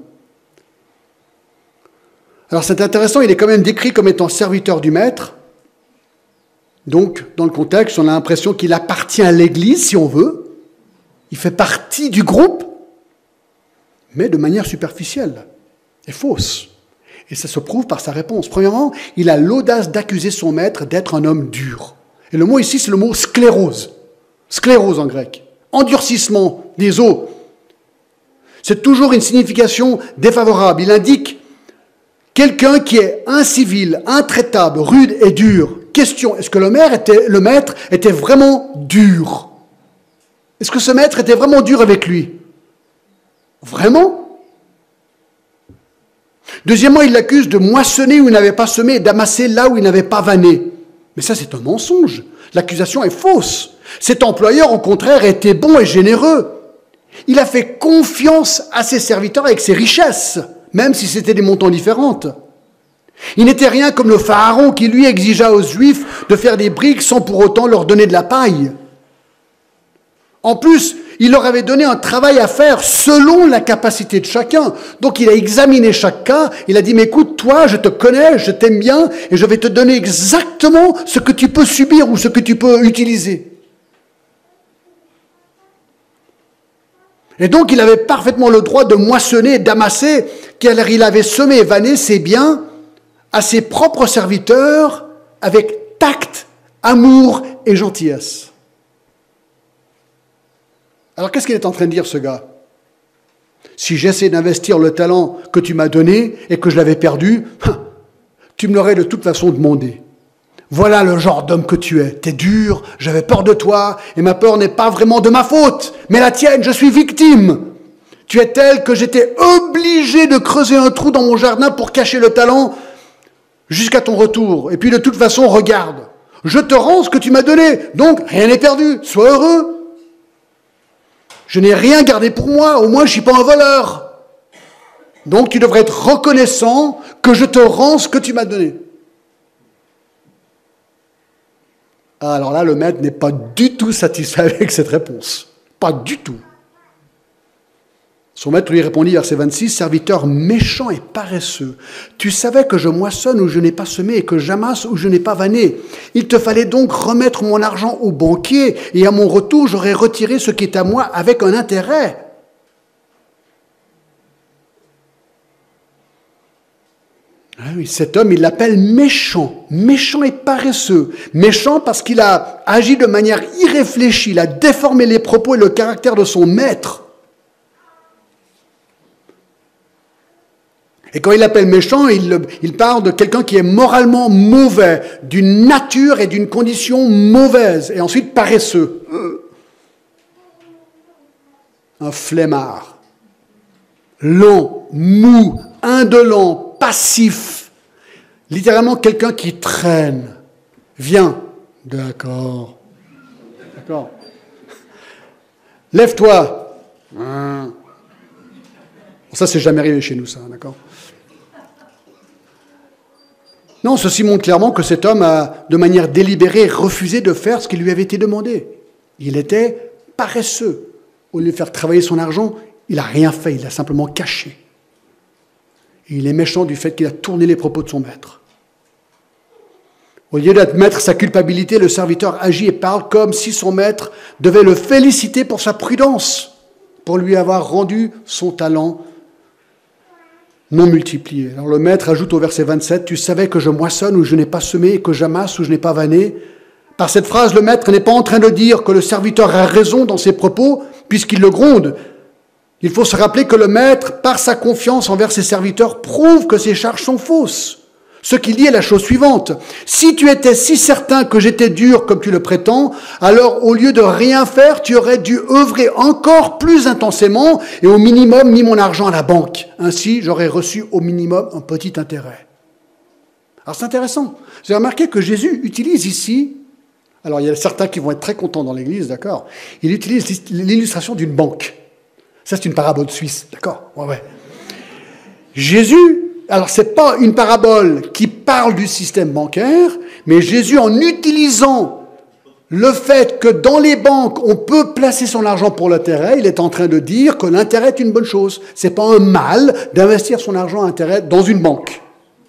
S1: Alors c'est intéressant, il est quand même décrit comme étant serviteur du maître. Donc, dans le contexte, on a l'impression qu'il appartient à l'Église, si on veut. Il fait partie du groupe, mais de manière superficielle et fausse. Et ça se prouve par sa réponse. Premièrement, il a l'audace d'accuser son maître d'être un homme dur. Et le mot ici, c'est le mot sclérose. Sclérose en grec. Endurcissement des os. C'est toujours une signification défavorable. Il indique quelqu'un qui est incivil, intraitable, rude et dur. Question, est-ce que le maître était vraiment dur? Est-ce que ce maître était vraiment dur avec lui? Vraiment? Deuxièmement, il l'accuse de moissonner où il n'avait pas semé et d'amasser là où il n'avait pas vanné. Mais ça, c'est un mensonge. L'accusation est fausse. Cet employeur, au contraire, était bon et généreux. Il a fait confiance à ses serviteurs avec ses richesses, même si c'était des montants différents. Il n'était rien comme le pharaon qui, lui, exigea aux Juifs de faire des briques sans pour autant leur donner de la paille. En plus, il leur avait donné un travail à faire selon la capacité de chacun. Donc il a examiné chaque cas, il a dit, mais écoute, toi, je te connais, je t'aime bien, et je vais te donner exactement ce que tu peux subir ou ce que tu peux utiliser. Et donc il avait parfaitement le droit de moissonner et d'amasser, car il avait semé et vanné ses biens à ses propres serviteurs avec tact, amour et gentillesse. Alors qu'est-ce qu'il est en train de dire, ce gars? Si j'essaie d'investir le talent que tu m'as donné et que je l'avais perdu, tu me l'aurais de toute façon demandé. Voilà le genre d'homme que tu es. T'es dur, j'avais peur de toi, et ma peur n'est pas vraiment de ma faute, mais la tienne, je suis victime. Tu es tel que j'étais obligé de creuser un trou dans mon jardin pour cacher le talent jusqu'à ton retour. Et puis de toute façon, regarde, je te rends ce que tu m'as donné, donc rien n'est perdu, sois heureux. Je n'ai rien gardé pour moi, au moins je ne suis pas un voleur. Donc tu devrais être reconnaissant que je te rends ce que tu m'as donné. Alors là, le maître n'est pas du tout satisfait avec cette réponse. Pas du tout. Son maître lui répondit, verset 26, « Serviteur méchant et paresseux, tu savais que je moissonne où je n'ai pas semé et que j'amasse où je n'ai pas vanné. Il te fallait donc remettre mon argent au banquier et à mon retour, j'aurais retiré ce qui est à moi avec un intérêt. » Ah oui, cet homme, il l'appelle méchant et paresseux. Méchant parce qu'il a agi de manière irréfléchie, il a déformé les propos et le caractère de son maître. Et quand il appelle méchant, il parle de quelqu'un qui est moralement mauvais, d'une nature et d'une condition mauvaise, et ensuite paresseux. Un flemmard, lent, mou, indolent, passif, littéralement quelqu'un qui traîne. Viens. D'accord. D'accord. Lève-toi. Ça, c'est jamais arrivé chez nous, ça, d'accord? Non, ceci montre clairement que cet homme a, de manière délibérée, refusé de faire ce qui lui avait été demandé. Il était paresseux. Au lieu de faire travailler son argent, il n'a rien fait, il l'a simplement caché. Et il est méchant du fait qu'il a tourné les propos de son maître. Au lieu d'admettre sa culpabilité, le serviteur agit et parle comme si son maître devait le féliciter pour sa prudence, pour lui avoir rendu son talent non multiplié. Alors le maître ajoute au verset 27, « Tu savais que je moissonne où je n'ai pas semé et que j'amasse où je n'ai pas vanné ?» Par cette phrase, le maître n'est pas en train de dire que le serviteur a raison dans ses propos, puisqu'il le gronde. Il faut se rappeler que le maître, par sa confiance envers ses serviteurs, prouve que ses charges sont fausses. Ce qui dit est la chose suivante. Si tu étais si certain que j'étais dur comme tu le prétends, alors au lieu de rien faire, tu aurais dû œuvrer encore plus intensément et au minimum mis mon argent à la banque. Ainsi, j'aurais reçu au minimum un petit intérêt. Alors c'est intéressant. J'ai remarqué que Jésus utilise ici, alors il y a certains qui vont être très contents dans l'église, d'accord? Il utilise l'illustration d'une banque. Ça c'est une parabole suisse, d'accord? Ouais. Jésus, alors ce n'est pas une parabole qui parle du système bancaire, mais Jésus, en utilisant le fait que dans les banques, on peut placer son argent pour l'intérêt, il est en train de dire que l'intérêt est une bonne chose. Ce n'est pas un mal d'investir son argent à intérêt dans une banque.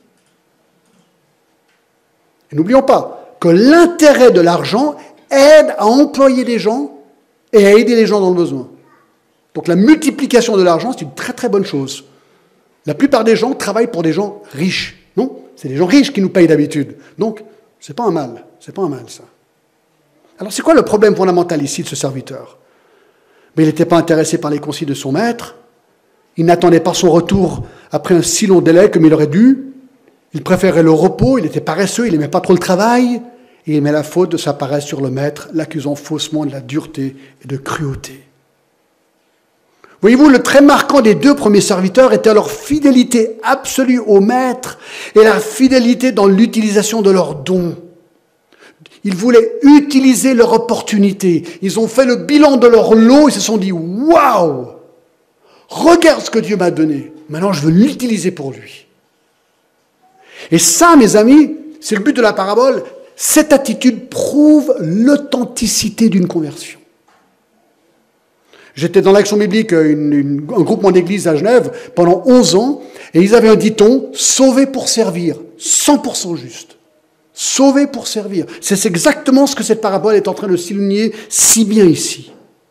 S1: Et n'oublions pas que l'intérêt de l'argent aide à employer des gens et à aider les gens dans le besoin. Donc la multiplication de l'argent, c'est une très très bonne chose. La plupart des gens travaillent pour des gens riches, non? C'est des gens riches qui nous payent d'habitude. Donc, c'est pas un mal. C'est pas un mal, ça. Alors, c'est quoi le problème fondamental ici de ce serviteur? Mais il n'était pas intéressé par les consignes de son maître. Il n'attendait pas son retour après un si long délai comme il aurait dû. Il préférait le repos, il était paresseux, il n'aimait pas trop le travail. Et il met la faute de sa paresse sur le maître, l'accusant faussement de la dureté et de cruauté. Voyez-vous, le trait marquant des deux premiers serviteurs était leur fidélité absolue au maître et la fidélité dans l'utilisation de leurs dons. Ils voulaient utiliser leur opportunité. Ils ont fait le bilan de leur lot et se sont dit « Waouh! Regarde ce que Dieu m'a donné. Maintenant, je veux l'utiliser pour lui. » Et ça, mes amis, c'est le but de la parabole. Cette attitude prouve l'authenticité d'une conversion. J'étais dans l'Action biblique, un groupement d'église à Genève, pendant 11 ans, et ils avaient un dicton, « Sauvé pour servir », 100% juste. Sauvé pour servir. C'est exactement ce que cette parabole est en train de souligner si bien ici.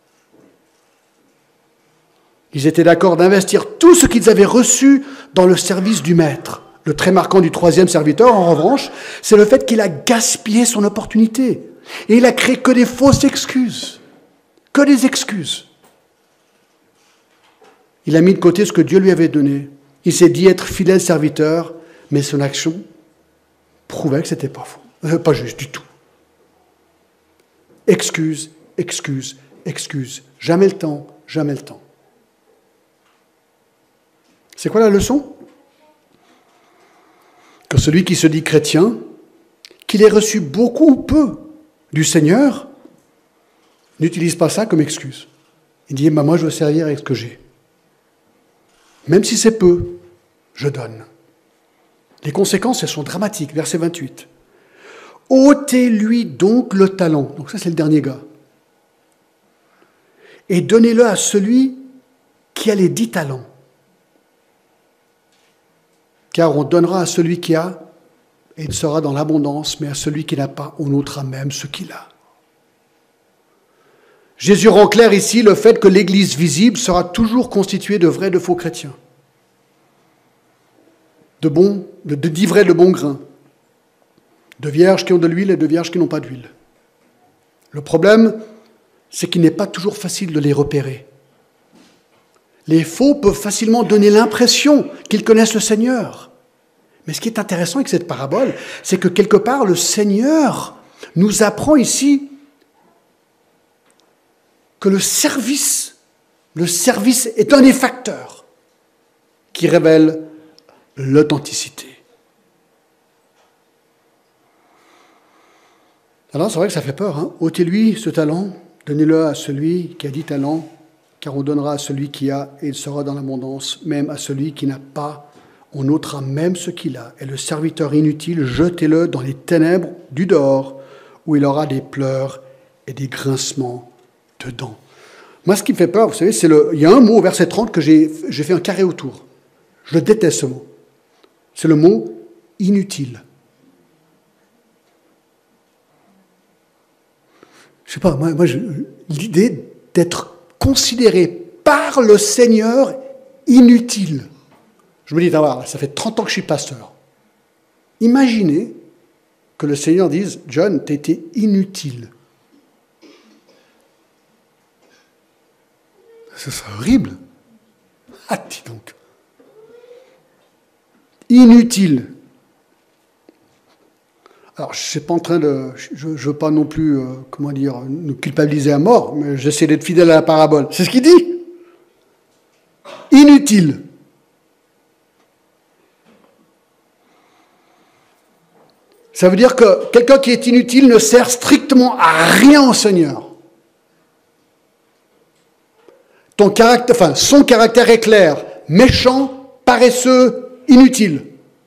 S1: Ils étaient d'accord d'investir tout ce qu'ils avaient reçu dans le service du maître. Le trait marquant du troisième serviteur, en revanche, c'est le fait qu'il a gaspillé son opportunité. Et il a créé que des fausses excuses. Que des excuses. Il a mis de côté ce que Dieu lui avait donné. Il s'est dit être fidèle serviteur, mais son action prouvait que ce n'était pas faux. Pas juste du tout. Excuse, excuse, excuse. Jamais le temps, jamais le temps. C'est quoi la leçon? Que celui qui se dit chrétien, qu'il ait reçu beaucoup ou peu du Seigneur, n'utilise pas ça comme excuse. Il dit, moi je veux servir avec ce que j'ai. Même si c'est peu, je donne. Les conséquences, elles sont dramatiques. Verset 28. Ôtez-lui donc le talent. Donc ça, c'est le dernier gars. Et donnez-le à celui qui a les 10 talents. Car on donnera à celui qui a, et il sera dans l'abondance, mais à celui qui n'a pas, on ôtera même ce qu'il a. Jésus rend clair ici le fait que l'Église visible sera toujours constituée de vrais et de faux chrétiens, d'ivraies de bon grain, de vierges qui ont de l'huile et de vierges qui n'ont pas d'huile. Le problème, c'est qu'il n'est pas toujours facile de les repérer. Les faux peuvent facilement donner l'impression qu'ils connaissent le Seigneur. Mais ce qui est intéressant avec cette parabole, c'est que quelque part, le Seigneur nous apprend ici que le service est un des facteurs qui révèle l'authenticité. Alors c'est vrai que ça fait peur, hein. Ôtez-lui ce talent, donnez-le à celui qui a 10 talents, car on donnera à celui qui a et il sera dans l'abondance, même à celui qui n'a pas, on ôtera même ce qu'il a. Et le serviteur inutile, jetez-le dans les ténèbres du dehors, où il aura des pleurs et des grincements de dents. Moi, ce qui me fait peur, vous savez, il y a un mot au verset 30 que j'ai fait un carré autour. Je déteste ce mot. C'est le mot inutile. Je sais pas, l'idée d'être considéré par le Seigneur inutile. Je me dis, ça fait 30 ans que je suis pasteur. Imaginez que le Seigneur dise, John, tu étais inutile. Ce serait horrible. Ah, dis donc. Inutile. Alors, je ne suis pas en train de... Je ne veux pas non plus, nous culpabiliser à mort, mais j'essaie d'être fidèle à la parabole. C'est ce qu'il dit. Inutile. Ça veut dire que quelqu'un qui est inutile ne sert strictement à rien au Seigneur. Son caractère est clair, méchant, paresseux, inutile.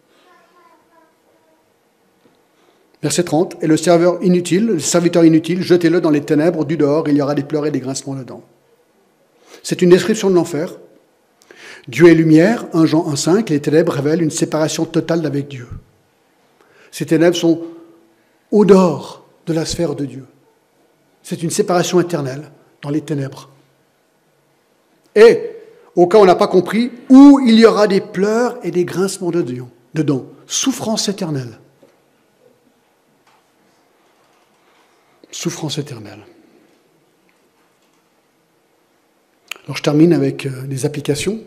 S1: Verset 30, et le serviteur inutile, jetez-le dans les ténèbres du dehors, il y aura des pleurs et des grincements dedans. C'est une description de l'enfer. Dieu est lumière, 1 Jean 1,5, les ténèbres révèlent une séparation totale avec Dieu. Ces ténèbres sont au dehors de la sphère de Dieu. C'est une séparation éternelle dans les ténèbres. Et, au cas où on n'a pas compris, où il y aura des pleurs et des grincements dedans. Souffrance éternelle. Souffrance éternelle. Alors je termine avec des applications.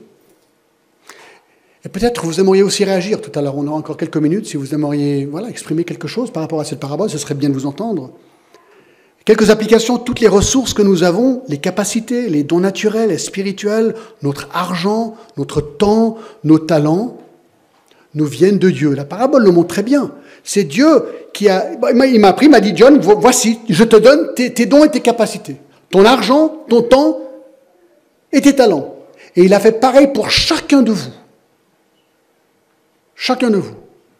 S1: Et peut-être vous aimeriez aussi réagir. Tout à l'heure, on aura encore quelques minutes. Si vous aimeriez exprimer quelque chose par rapport à cette parabole, ce serait bien de vous entendre. Quelques applications, toutes les ressources que nous avons, les capacités, les dons naturels et spirituels, notre argent, notre temps, nos talents, nous viennent de Dieu. La parabole le montre très bien. C'est Dieu qui il m'a dit, John, voici, je te donne tes dons et tes capacités. Ton argent, ton temps et tes talents. Et il a fait pareil pour chacun de vous. Chacun de vous.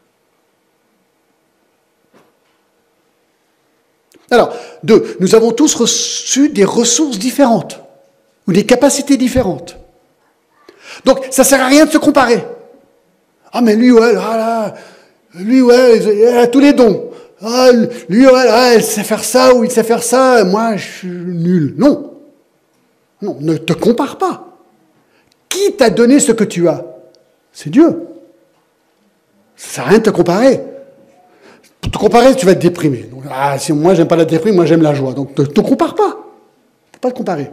S1: Alors, 2, nous avons tous reçu des ressources différentes ou des capacités différentes. Donc, ça ne sert à rien de se comparer. Ah, mais lui, ouais, il a tous les dons. Ah, lui, ouais, il sait faire ça ou il sait faire ça, moi, je suis nul. Non. Non, ne te compare pas. Qui t'a donné ce que tu as? C'est Dieu. Ça ne sert à rien de te comparer. Pour te comparer, tu vas être déprimé. Donc, si moi, j'aime pas la déprime, moi, j'aime la joie. Donc, ne te compare pas. Il ne faut pas te comparer.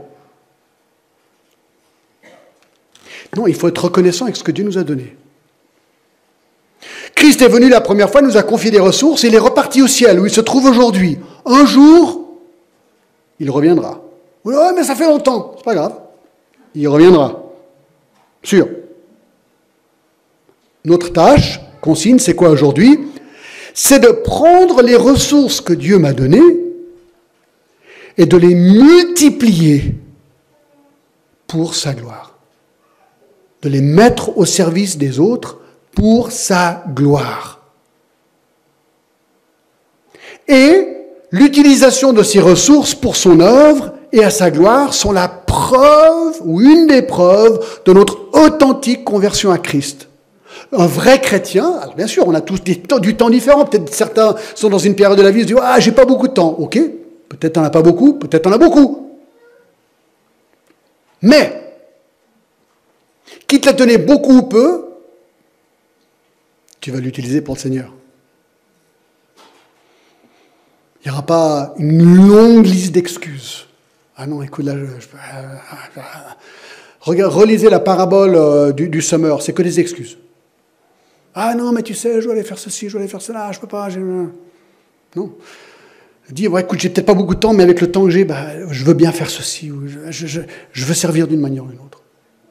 S1: Non, il faut être reconnaissant avec ce que Dieu nous a donné. Christ est venu la première fois, nous a confié des ressources, et il est reparti au ciel, où il se trouve aujourd'hui. Un jour, il reviendra. Oui, mais ça fait longtemps. C'est pas grave. Il reviendra. Sûr. Notre tâche, consigne, c'est quoi aujourd'hui? C'est de prendre les ressources que Dieu m'a données et de les multiplier pour sa gloire. De les mettre au service des autres pour sa gloire. Et l'utilisation de ces ressources pour son œuvre et à sa gloire sont la preuve ou une des preuves de notre authentique conversion à Christ. Un vrai chrétien, alors bien sûr, on a tous du temps différent. Peut-être certains sont dans une période de la vie et se disent « Ah, j'ai pas beaucoup de temps. » Ok, peut-être t'en as pas beaucoup, peut-être t'en as beaucoup. Mais, qu'il te l'a donné beaucoup ou peu, tu vas l'utiliser pour le Seigneur. Il n'y aura pas une longue liste d'excuses. Ah non, écoute, là, Relisez la parabole du semeur, c'est que des excuses. Ah non, mais tu sais, je dois aller faire ceci, je dois aller faire cela, je peux pas. Non. Dis, ouais, écoute, j'ai peut-être pas beaucoup de temps, mais avec le temps que j'ai, je veux bien faire ceci, ou je veux servir d'une manière ou d'une autre.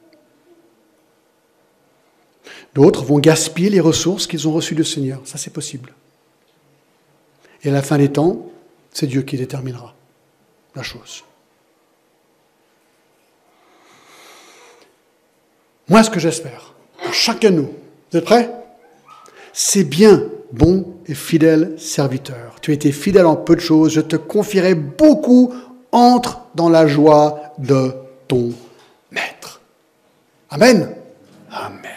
S1: D'autres vont gaspiller les ressources qu'ils ont reçues du Seigneur. Ça, c'est possible. Et à la fin des temps, c'est Dieu qui déterminera la chose. Moi, ce que j'espère, pour chacun de nous, vous êtes prêts? C'est bien, bon et fidèle serviteur. Tu as été fidèle en peu de choses, je te confierai beaucoup, entre dans la joie de ton maître. Amen. Amen.